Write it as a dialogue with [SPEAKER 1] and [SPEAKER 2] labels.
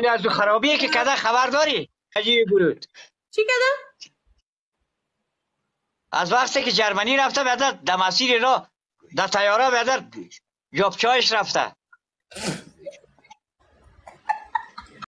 [SPEAKER 1] ولی از دو خرابی که کده خبر داری خجی برود
[SPEAKER 2] چی کده؟
[SPEAKER 1] از وقتی که جرمنی رفته بیادر در مسیر را در تیاره بیادر جابچایش رفته